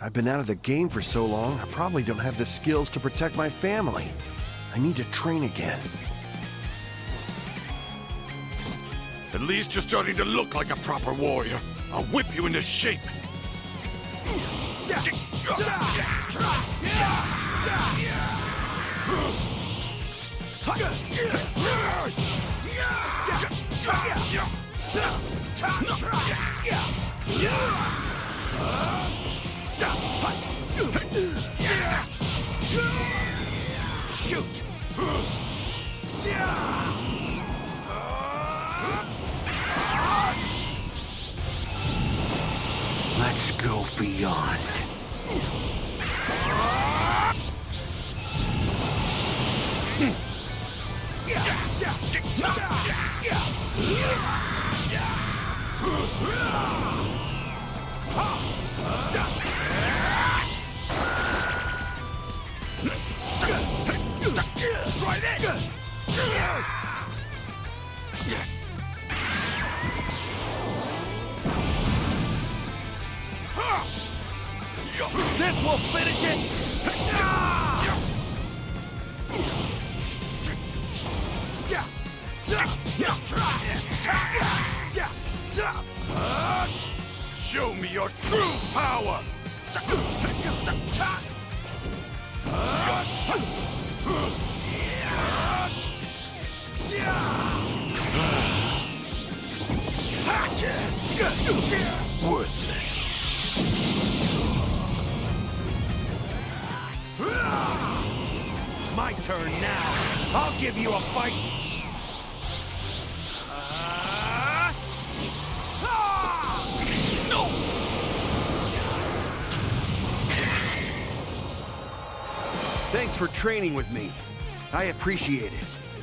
I've been out of the game for so long, I probably don't have the skills to protect my family. I need to train again. At least you're starting to look like a proper warrior. I'll whip you into shape. Shoot! Let's go beyond. Try this! This will finish it! Show me your true power! Worthless. My turn now. I'll give you a fight. No! Thanks for training with me. I appreciate it.